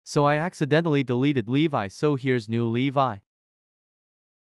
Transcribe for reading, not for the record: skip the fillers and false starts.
So I accidentally deleted Levi, so here's new Levi.